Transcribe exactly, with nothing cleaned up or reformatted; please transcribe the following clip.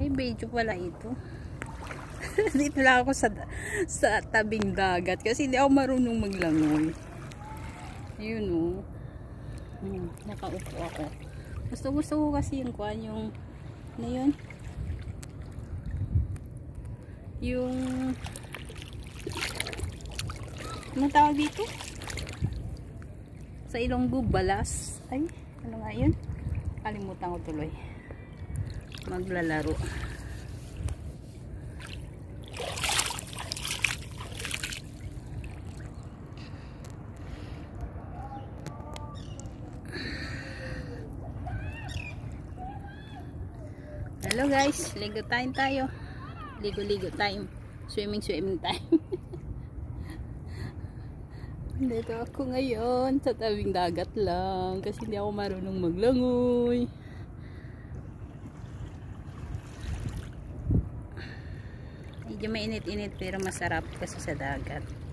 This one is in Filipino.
May video pala ito. Dito lang ako sa, sa tabing dagat kasi hindi ako marunong maglangoy. Ayun o. Oh. Hmm, nakaupo ako. Gusto gusto ko kasi yung kuan yung ano yun? Yung ano tawag dito? Sa Ilonggo, balas. Ay, ano nga yun? Kalimutan ko tuloy. Maglalaro. Hello guys, ligo time tayo. Ligo-ligo time. Swimming-swimming time. Dito ako ngayon sa tabing dagat lang kasi hindi ako marunong maglangoy. Medyo mainit-init pero masarap kasi sa dagat.